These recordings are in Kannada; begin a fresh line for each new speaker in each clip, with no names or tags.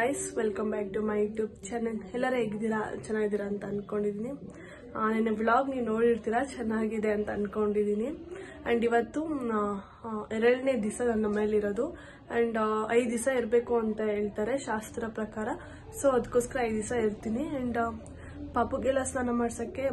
Guys, welcome back to my YouTube channel. ಎಲ್ಲರೂ ಹೇಗಿದ್ದೀರಾ? ಚೆನ್ನಾಗಿದ್ದೀರಾ ಅಂತ ಅಂದ್ಕೊಂಡಿದ್ದೀನಿ. ನಿನ್ನೆ ವ್ಲಾಗ್ ನೀವು ನೋಡಿರ್ತೀರಾ, ಚೆನ್ನಾಗಿದೆ ಅಂತ ಅಂದ್ಕೊಂಡಿದ್ದೀನಿ. ಆ್ಯಂಡ್ ಇವತ್ತು 2ನೇ ದಿವಸ ನನ್ನ ಮೇಲಿರೋದು. ಆ್ಯಂಡ್ 5 ದಿವಸ ಇರಬೇಕು ಅಂತ ಹೇಳ್ತಾರೆ ಶಾಸ್ತ್ರ ಪ್ರಕಾರ. ಸೊ ಅದಕ್ಕೋಸ್ಕರ 5 ದಿವಸ ಇರ್ತೀನಿ. ಆ್ಯಂಡ್ ಪಾಪುಗೆಲ್ಲ ಸ್ನಾನ ಮಾಡ್ಸೋಕ್ಕೆ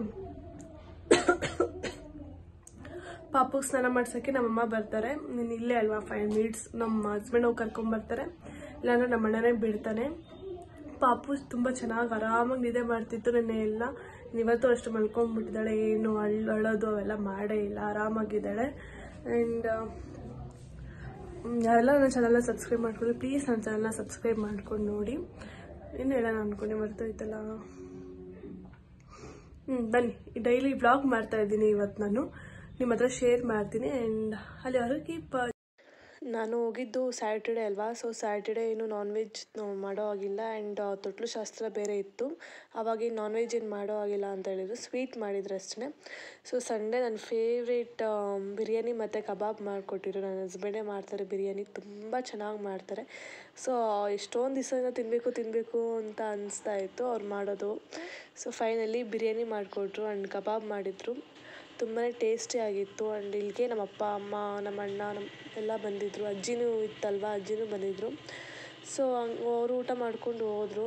ನಮ್ಮಮ್ಮ ಬರ್ತಾರೆ. ನೀನು ಇಲ್ಲೇ ಅಲ್ವಾ 5 ಮಿನಿಟ್ಸ್, ನಮ್ಮ ಹಸ್ಬೆಂಡ್ ಹೋಗಿ ಕರ್ಕೊಂಬರ್ತಾರೆ, ಇಲ್ಲಾಂದ್ರೆ ನಮ್ಮ ಅಣ್ಣನೇ ಬಿಡ್ತಾನೆ. ಪಾಪು ತುಂಬ ಚೆನ್ನಾಗಿ ಆರಾಮಾಗಿ ನಿದ್ದೆ ಮಾಡ್ತಿತ್ತು ನೆನ್ನೆ ಎಲ್ಲ. ಇವತ್ತು ಅಷ್ಟು ಮಲ್ಕೊಂಡ್ಬಿಟ್ಟಿದ್ದಾಳೆ, ಏನು ಅಳೋದು ಅವೆಲ್ಲ ಮಾಡೇ ಇಲ್ಲ, ಆರಾಮಾಗಿದ್ದಾಳೆ. ಆ್ಯಂಡ್ ಯಾರೆಲ್ಲ ನನ್ನ ಚಾನಲ್ನ ಸಬ್ಸ್ಕ್ರೈಬ್ ಮಾಡ್ಕೊಳ್ಳಿ ಪ್ಲೀಸ್, ನನ್ನ ಚಾನಲ್ನ ಸಬ್ಸ್ಕ್ರೈಬ್ ಮಾಡ್ಕೊಂಡು ನೋಡಿ. ಇನ್ನು ಹೇಳೋಣ ಅಂದ್ಕೊಂಡೆ ಮರ್ತೋಯ್ತಲ್ಲ. ಬನ್ನಿ, ಡೈಲಿ ವ್ಲಾಗ್ ಮಾಡ್ತಾ ಇದ್ದೀನಿ. ಇವತ್ತು ನಾನು ನಿಮ್ಮ ಹತ್ರ ಶೇರ್ ಮಾಡ್ತೀನಿ. ಆ್ಯಂಡ್ ಅಲ್ಲಿ ಹೊರಗೆ ನಾನು ಹೋಗಿದ್ದು ಸ್ಯಾಟರ್ಡೇ ಅಲ್ವಾ. ಸೊ ಸ್ಯಾಟರ್ಡೇ ಏನು ನಾನ್ ವೆಜ್ ಮಾಡೋ ಆಗಿಲ್ಲ. ಆ್ಯಂಡ್ ತೊಟ್ಲು ಶಾಸ್ತ್ರ ಬೇರೆ ಇತ್ತು, ಅವಾಗ ನಾನ್ ವೆಜ್ ಏನು ಮಾಡೋ ಆಗಿಲ್ಲ ಅಂತ ಹೇಳಿದ್ರು, ಸ್ವೀಟ್ ಮಾಡಿದ್ರು ಅಷ್ಟೇ. ಸೊ ಸಂಡೇ ನನ್ನ ಫೇವ್ರೇಟ್ ಬಿರಿಯಾನಿ ಮತ್ತು ಕಬಾಬ್ ಮಾಡಿಕೊಟ್ಟಿದ್ರು. ನನ್ನ ಹಸ್ಬೆಂಡೇ ಮಾಡ್ತಾರೆ ಬಿರಿಯಾನಿ, ತುಂಬ ಚೆನ್ನಾಗಿ ಮಾಡ್ತಾರೆ. ಸೊ ಎಷ್ಟೊಂದು ದಿವಸದಿಂದ ತಿನ್ನಬೇಕು ಅಂತ ಅನಿಸ್ತಾ ಇತ್ತು ಅವ್ರು ಮಾಡೋದು. ಸೊ ಫೈನಲಿ ಬಿರಿಯಾನಿ ಮಾಡಿಕೊಟ್ರು ಆ್ಯಂಡ್ ಕಬಾಬ್ ಮಾಡಿದರು, ತುಂಬಾ ಟೇಸ್ಟಿ ಆಗಿತ್ತು. ಆ್ಯಂಡ್ ಇಲ್ಲಿಗೆ ನಮ್ಮ ಅಪ್ಪ ಅಮ್ಮ ನಮ್ಮ ಅಣ್ಣ ಎಲ್ಲ ಬಂದಿದ್ದರು, ಅಜ್ಜಿನೂ ಇತ್ತಲ್ವ, ಅಜ್ಜಿನೂ ಬಂದಿದ್ದರು. ಸೊ ಅವರು ಊಟ ಮಾಡ್ಕೊಂಡು ಹೋದರು.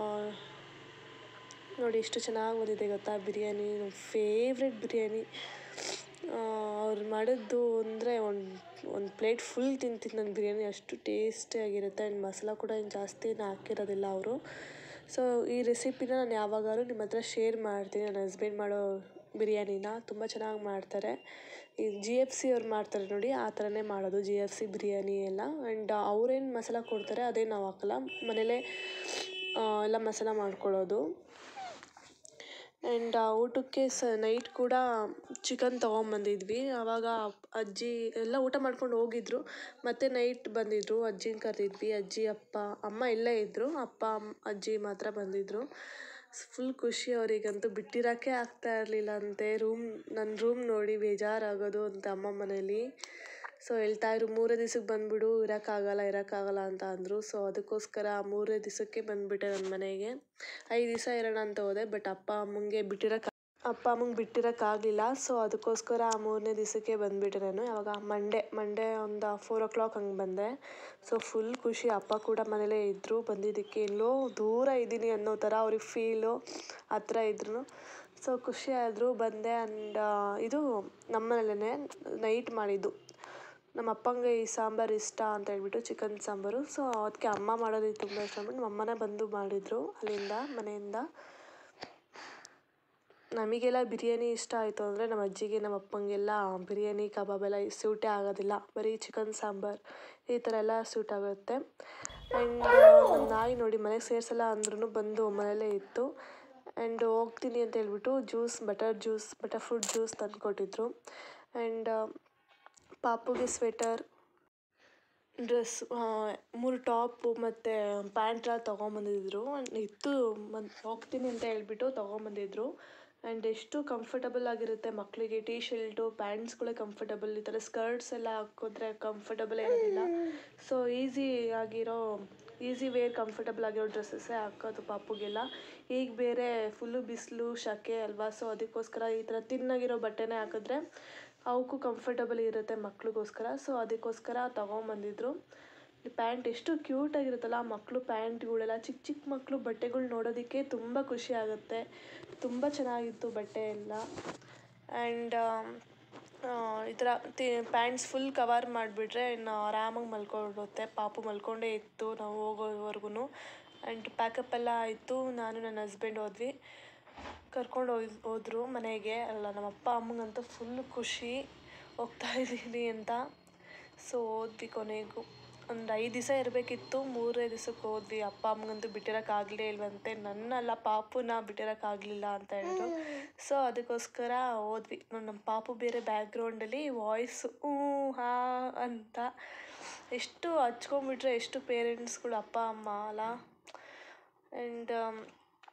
ನೋಡಿ ಎಷ್ಟು ಚೆನ್ನಾಗಿ ಬಂದಿದೆ ಗೊತ್ತಾ ಬಿರಿಯಾನಿ, ನಮ್ಮ ಫೇವ್ರೆಟ್ ಬಿರಿಯಾನಿ. ಅವ್ರು ಮಾಡಿದ್ದು ಅಂದರೆ ಒಂದು ಪ್ಲೇಟ್ ಫುಲ್ ತಿಂತೀನಿ ನಾನು ಬಿರಿಯಾನಿ, ಅಷ್ಟು ಟೇಸ್ಟಿಯಾಗಿರುತ್ತೆ. ಆ್ಯಂಡ್ ಮಸಾಲ ಕೂಡ ಏನು ಜಾಸ್ತಿ ಹಾಕಿರೋದಿಲ್ಲ ಅವರು. ಸೊ ಈ ರೆಸಿಪಿನ ನಾನು ಯಾವಾಗಾದ್ರೂ ನಿಮ್ಮ ಹತ್ರ ಶೇರ್ ಮಾಡ್ತೀನಿ. ನನ್ನ ಹಸ್ಬೆಂಡ್ ಮಾಡೋ ಬಿರಿಯಾನಿನ ತುಂಬ ಚೆನ್ನಾಗಿ ಮಾಡ್ತಾರೆ. ಈ GFC ಅವ್ರು ಮಾಡ್ತಾರೆ ನೋಡಿ, ಆ ಥರನೇ ಮಾಡೋದು GFC ಬಿರಿಯಾನಿ ಎಲ್ಲ. ಆ್ಯಂಡ್ ಅವ್ರೇನು ಮಸಾಲ ಕೊಡ್ತಾರೆ ಅದೇ ನಾವು ಹಾಕಲ್ಲ, ಮನೇಲೇ ಎಲ್ಲ ಮಸಾಲ ಮಾಡ್ಕೊಳ್ಳೋದು. ಆ್ಯಂಡ್ ಊಟಕ್ಕೆ ನೈಟ್ ಕೂಡ ಚಿಕನ್ ತೊಗೊಂಬಂದಿದ್ವಿ. ಆವಾಗ ಅಜ್ಜಿ ಎಲ್ಲ ಊಟ ಮಾಡ್ಕೊಂಡು ಹೋಗಿದ್ರು, ಮತ್ತು ನೈಟ್ ಬಂದಿದ್ದರು, ಅಜ್ಜಿನ ಕರೆದಿದ್ವಿ. ಅಜ್ಜಿ ಅಪ್ಪ ಅಮ್ಮ ಇಲ್ಲೇ ಇದ್ದರು, ಅಪ್ಪ ಅಜ್ಜಿ ಮಾತ್ರ ಬಂದಿದ್ದರು. ಫುಲ್ ಖುಷಿ ಅವರಿಗಂತೂ, ಬಿಟ್ಟಿರೋಕ್ಕೆ ಆಗ್ತಾ ಇರಲಿಲ್ಲ ಅಂತೆ. ನನ್ನ ರೂಮ್ ನೋಡಿ ಬೇಜಾರಾಗೋದು ಅಂತ ಅಮ್ಮ ಮನೇಲಿ. ಸೊ ಹೇಳ್ತಾಯಿದ್ರು 3 ದಿವಸಕ್ಕೆ ಬಂದುಬಿಡು, ಇರೋಕ್ಕಾಗಲ್ಲ ಅಂತ ಅಂದರು. ಸೊ ಅದಕ್ಕೋಸ್ಕರ 3 ದಿವಸಕ್ಕೆ ಬಂದುಬಿಟ್ಟೆ ನನ್ನ ಮನೆಗೆ. 5 ದಿವಸ ಇರೋಣ ಅಂತ ಹೋದೆ, ಬಟ್ ಅಪ್ಪ ಅಮ್ಮಂಗೆ ಬಿಟ್ಟಿರೋಕ್ಕಾಗಲಿಲ್ಲ. ಸೊ ಅದಕ್ಕೋಸ್ಕರ 3ನೇ ದಿವಸಕ್ಕೆ ಬಂದುಬಿಟ್ಟೆ ನಾನು. ಯಾವಾಗ ಮಂಡೇ ಒಂದು 4 o'clock ಹಂಗೆ ಬಂದೆ. ಸೊ ಫುಲ್ ಖುಷಿ, ಅಪ್ಪ ಕೂಡ ಮನೇಲೇ ಇದ್ದರು. ಬಂದಿದ್ದಕ್ಕೆ ಎಲ್ಲೋ ದೂರ ಇದ್ದೀನಿ ಅನ್ನೋ ಥರ ಅವ್ರಿಗೆ ಫೀಲು, ಹತ್ರ ಇದ್ರೂ. ಸೊ ಖುಷಿ ಆದರು, ಬಂದೆ. ಆ್ಯಂಡ್ ಇದು ನಮ್ಮ ಮನೇಲೇ ನೈಟ್ ಮಾಡಿದ್ದು. ನಮ್ಮ ಅಪ್ಪಂಗೆ ಈ ಸಾಂಬಾರು ಇಷ್ಟ ಅಂತ ಹೇಳ್ಬಿಟ್ಟು ಚಿಕನ್ ಸಾಂಬಾರು. ಸೊ ಅದಕ್ಕೆ ಅಮ್ಮ ಮಾಡೋದಕ್ಕೆ ತುಂಬ ಇಷ್ಟ ಅಂದ್ಬಿಟ್ಟು ನಮ್ಮ ಅಮ್ಮನೇ ಬಂದು ಮಾಡಿದರು ಮನೆಯಿಂದ. ನಮಗೆಲ್ಲ ಬಿರಿಯಾನಿ ಇಷ್ಟ ಆಯಿತು ಅಂದರೆ ನಮ್ಮ ಅಜ್ಜಿಗೆ ನಮ್ಮ ಅಪ್ಪಂಗೆಲ್ಲ ಬಿರಿಯಾನಿ ಕಬಾಬೆಲ್ಲ ಸೂಟೇ ಆಗೋದಿಲ್ಲ, ಬರೀ ಚಿಕನ್ ಸಾಂಬಾರು ಈ ಥರ ಎಲ್ಲ ಸೂಟ್ ಆಗುತ್ತೆ. ಆ್ಯಂಡ್ ನಮ್ಮ ನಾಯಿ ನೋಡಿ ಮನೆಗೆ ಸೇರಿಸಲ್ಲ ಅಂದ್ರೂ ಬಂದು ಮನೇಲೇ ಇತ್ತು. ಆ್ಯಂಡ್ ಹೋಗ್ತೀನಿ ಅಂತ ಹೇಳ್ಬಿಟ್ಟು ಬಟರ್ ಫ್ರೂಟ್ ಜ್ಯೂಸ್ ತಂದುಕೊಟ್ಟಿದ್ರು. ಆ್ಯಂಡ್ ಪಾಪುಗೆ ಸ್ವೆಟರ್, ಡ್ರೆಸ್, 3 ಟಾಪು ಮತ್ತು ಪ್ಯಾಂಟ್ ಎಲ್ಲ ತೊಗೊಂಬಂದಿದ್ರು. ಹೋಗ್ತೀನಿ ಅಂತ ಹೇಳ್ಬಿಟ್ಟು ತೊಗೊಂಬಂದಿದ್ರು. ಆ್ಯಂಡ್ ಎಷ್ಟು ಕಂಫರ್ಟಬಲ್ ಆಗಿರುತ್ತೆ ಮಕ್ಕಳಿಗೆ, ಟೀ ಶರ್ಟು ಪ್ಯಾಂಟ್ಸ್ಗಳೇ ಕಂಫರ್ಟಬಲ್, ಈ ಥರ ಸ್ಕರ್ಟ್ಸ್ ಎಲ್ಲ ಹಾಕಿದ್ರೆ ಕಂಫರ್ಟಬಲ್ ಇರೋದಿಲ್ಲ. ಸೊ ಈಸಿ ವೇರ್ ಕಂಫರ್ಟಬಲ್ ಆಗಿರೋ ಡ್ರೆಸ್ಸಸ್ಸೇ ಹಾಕೋದು ಪಾಪುಗೆಲ್ಲ. ಈಗ ಬೇರೆ ಫುಲ್ಲು ಬಿಸಿಲು ಸೆಕೆ ಅಲ್ವಾ. ಸೊ ಅದಕ್ಕೋಸ್ಕರ ಈ ಥರ ತಿನ್ನಾಗಿರೋ ಬಟ್ಟೆನೇ ಹಾಕಿದ್ರೆ ಅವಕ್ಕೂ ಕಂಫರ್ಟಬಲ್ ಇರುತ್ತೆ ಮಕ್ಳಿಗೋಸ್ಕರ. ಸೊ ಅದಕ್ಕೋಸ್ಕರ ತೊಗೊಂಬಂದಿದ್ರು. ಪ್ಯಾಂಟ್ ಎಷ್ಟು ಕ್ಯೂಟಾಗಿರುತ್ತಲ್ಲ ಮಕ್ಕಳು ಪ್ಯಾಂಟ್ಗಳೆಲ್ಲ, ಚಿಕ್ಕ ಮಕ್ಕಳು ಬಟ್ಟೆಗಳು ನೋಡೋದಕ್ಕೆ ತುಂಬ ಖುಷಿ ಆಗುತ್ತೆ. ತುಂಬ ಚೆನ್ನಾಗಿತ್ತು ಬಟ್ಟೆ ಎಲ್ಲ. ಆ್ಯಂಡ್ ಈ ಥರ ಪ್ಯಾಂಟ್ಸ್ ಫುಲ್ ಕವರ್ ಮಾಡಿಬಿಟ್ರೆ ಇನ್ನು ಆರಾಮಾಗಿ ಮಲ್ಕೊಳ್ಳುತ್ತೆ. ಪಾಪು ಮಲ್ಕೊಂಡೇ ಇತ್ತು ನಾವು ಹೋಗೋವರೆಗೂ. ಆ್ಯಂಡ್ ಪ್ಯಾಕಪ್ ಎಲ್ಲ ಆಯಿತು, ನಾನು ನನ್ನ ಹಸ್ಬೆಂಡ್ ಹೋದ್ವಿ, ಕರ್ಕೊಂಡು ಹೋದರು ಮನೆಗೆ. ನಮ್ಮ ಅಪ್ಪ ಅಮ್ಮಂಗಂತೂ ಫುಲ್ ಖುಷಿ ಹೋಗ್ತಾ ಇದ್ದೀನಿ ಅಂತ. ಸೊ ಹೋದ್ವಿ, ಕೊನೆಗೂ ಒಂದು 5 ದಿವಸ ಇರಬೇಕಿತ್ತು, 3ನೇ ದಿವಸಕ್ಕೆ ಹೋದ್ವಿ. ಅಪ್ಪ ಅಮ್ಮಂಗಂತೂ ಬಿಟ್ಟಿರೋಕ್ಕಾಗಲೇ ಇಲ್ವಂತೆ, ನನ್ನಲ್ಲ ಪಾಪುನ ಬಿಟ್ಟಿರೋಕ್ಕಾಗಲಿಲ್ಲ ಅಂತ ಹೇಳಿದ್ರು. ಸೊ ಅದಕ್ಕೋಸ್ಕರ ಹೋದ್ವಿ. ನಮ್ಮ ಪಾಪು ಬೇರೆ ಬ್ಯಾಕ್ಗ್ರೌಂಡಲ್ಲಿ ವಾಯ್ಸು ಹಾ ಅಂತ ಎಷ್ಟು ಹಚ್ಕೊಂಡ್ಬಿಟ್ರೆ ಎಷ್ಟು ಪೇರೆಂಟ್ಸ್ಗಳು ಅಪ್ಪ ಅಮ್ಮ ಅಲ್ಲ. ಆ್ಯಂಡ್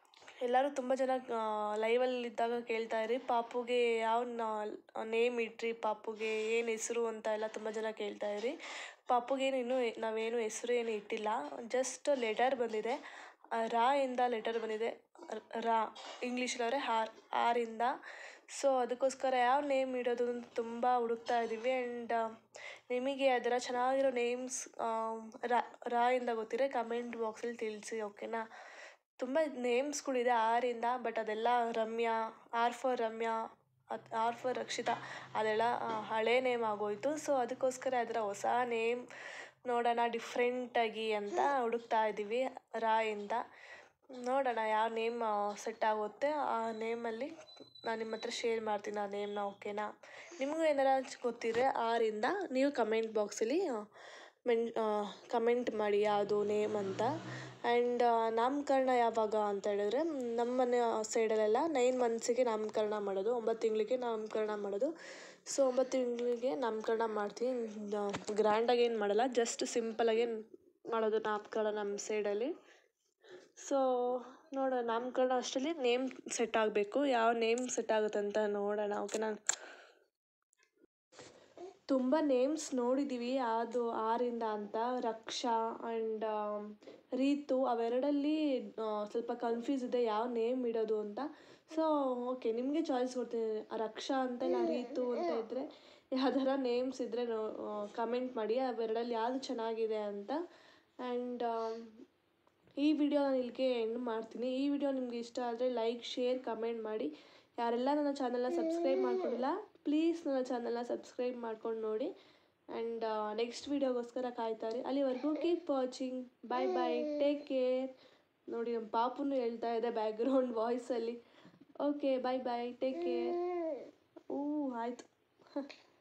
ಎಲ್ಲರೂ ತುಂಬ ಜನ ಲೈವಲ್ಲಿದ್ದಾಗ ಕೇಳ್ತಾಯಿರಿ ಪಾಪುಗೆ ಯಾವ ನೇಮ್ ಇಟ್ರಿ, ಪಾಪುಗೆ ಏನು ಹೆಸರು ಅಂತ ಎಲ್ಲ ತುಂಬ ಜನ ಕೇಳ್ತಾಯಿರಿ. ಪಾಪುಗೇನು ಇನ್ನೂ ನಾವೇನು ಹೆಸರು ಏನು ಇಟ್ಟಿಲ್ಲ, ಜಸ್ಟ್ ಲೆಟರ್ ಬಂದಿದೆ. ರಾ ಇಂದ ಲೆಟರ್ ಬಂದಿದೆ. ರಾ ಇಂಗ್ಲೀಷಲ್ಲವರೆ ಆರಿಂದ. ಸೊ ಅದಕ್ಕೋಸ್ಕರ ಯಾವ ನೇಮ್ ಇಡೋದು ಅಂತ ತುಂಬ ಹುಡುಕ್ತಾ ಇದ್ದೀವಿ. ಆ್ಯಂಡ್ ನಿಮಗೆ ಅದರ ಚೆನ್ನಾಗಿರೋ ನೇಮ್ಸ್ ರಾ ಇಂದ ಗೊತ್ತಿದ್ರೆ ಕಮೆಂಟ್ ಬಾಕ್ಸಲ್ಲಿ ತಿಳಿಸಿ, ಓಕೆನಾ. ತುಂಬ ನೇಮ್ಸ್ಗಳಿದೆ ಆರಿಂದ, ಬಟ್ ಅದೆಲ್ಲ Ramya, R for Ramya, R for Rakshita, ಅದೆಲ್ಲ ಹಳೇ ನೇಮ್ ಆಗೋಯಿತು. ಸೊ ಅದಕ್ಕೋಸ್ಕರ ಅದರ ಹೊಸ ನೇಮ್ ನೋಡೋಣ ಡಿಫ್ರೆಂಟಾಗಿ ಅಂತ ಹುಡುಕ್ತಾ ಇದ್ದೀವಿ ರಾ ಇಂದ. ನೋಡೋಣ ಯಾವ ನೇಮ್ ಸೆಟ್ ಆಗುತ್ತೆ, ಆ ನೇಮಲ್ಲಿ ನಾನು ನಿಮ್ಮ ಹತ್ರ ಶೇರ್ ಮಾಡ್ತೀನಿ ಆ ನೇಮ್ನ, ಓಕೆನಾ. ನಿಮಗೂ ಏನಾರ ಗೊತ್ತಿದ್ರೆ ಆರಿಂದ ನೀವು ಕಮೆಂಟ್ ಬಾಕ್ಸಲ್ಲಿ ಕಮೆಂಟ್ ಮಾಡಿ ಯಾವುದು ನೇಮ್ ಅಂತ. ಆ್ಯಂಡ್ ನಾಮಕರಣ ಯಾವಾಗ ಅಂತ ಹೇಳಿದ್ರೆ ನಮ್ಮ ಮನೆ ಸೈಡಲ್ಲೆಲ್ಲ 9 ಮಂತ್ಸಿಗೆ ನಾಮಕರಣ ಮಾಡೋದು, 9 ತಿಂಗಳಿಗೆ ನಾಮಕರಣ ಮಾಡೋದು. ಸೊ 9 ತಿಂಗಳಿಗೆ ನಾಮಕರಣ ಮಾಡ್ತೀವಿ. ಗ್ರ್ಯಾಂಡಾಗಿ ಏನು ಮಾಡಲ್ಲ, ಜಸ್ಟ್ ಸಿಂಪಲಾಗೆ ಮಾಡೋದು ನಾಮಕರಣ ನಮ್ಮ ಸೈಡಲ್ಲಿ. ಸೊ ನೋಡೋಣ, ನಾಮಕರಣ ಅಷ್ಟರಲ್ಲಿ ನೇಮ್ ಸೆಟ್ ಆಗಬೇಕು. ಯಾವ ನೇಮ್ ಸೆಟ್ ಆಗುತ್ತೆ ಅಂತ ನೋಡೋಣ, ಓಕೆನಾ. ತುಂಬ ನೇಮ್ಸ್ ನೋಡಿದ್ದೀವಿ, ಅದು ಆರಿಂದ ಅಂತ ರಕ್ಷಾ ಆ್ಯಂಡ್ ರೀತು, ಅವೆರಡಲ್ಲಿ ಸ್ವಲ್ಪ ಕನ್ಫ್ಯೂಸ್ ಇದೆ ಯಾವ ನೇಮ್ ಇಡೋದು ಅಂತ. ಸೊ ಓಕೆ, ನಿಮಗೆ ಚಾಯ್ಸ್ ಕೊಡ್ತೀನಿ, ರಕ್ಷಾ ಅಂತ ಇಲ್ಲ ರೀತು ಅಂತ ಇದ್ದರೆ ಯಾವ್ದಾರ ನೇಮ್ಸ್ ಇದ್ದರೆ ಕಮೆಂಟ್ ಮಾಡಿ, ಅವೆರಡಲ್ಲಿ ಯಾವುದು ಚೆನ್ನಾಗಿದೆ ಅಂತ. ಆ್ಯಂಡ್ ಈ ವಿಡಿಯೋ ನಾನು ಇಲ್ಲಿಗೆ ಎಂಡ್ ಮಾಡ್ತೀನಿ. ಈ ವಿಡಿಯೋ ನಿಮಗೆ ಇಷ್ಟ ಆದರೆ ಲೈಕ್, ಶೇರ್, ಕಮೆಂಟ್ ಮಾಡಿ. ಯಾರೆಲ್ಲ ನನ್ನ ಚಾನಲ್ನ ಸಬ್ಸ್ಕ್ರೈಬ್ ಮಾಡ್ಕೊಂಡಿಲ್ಲ, ಪ್ಲೀಸ್ ನನ್ನ ಚಾನಲ್ನ ಸಬ್ಸ್ಕ್ರೈಬ್ ಮಾಡ್ಕೊಂಡು ನೋಡಿ. ಆ್ಯಂಡ್ ನೆಕ್ಸ್ಟ್ ವೀಡಿಯೋಗೋಸ್ಕರ ಕಾಯ್ತಾರೆ. ಅಲ್ಲಿವರೆಗೂ keep watching. Bye bye, take care. ನೋಡಿ ನಮ್ಮ ಪಾಪುನು ಹೇಳ್ತಾ ಇದೆ ಬ್ಯಾಕ್ಗ್ರೌಂಡ್ ವಾಯ್ಸಲ್ಲಿ. Okay, bye bye, take care. ಆಯಿತು.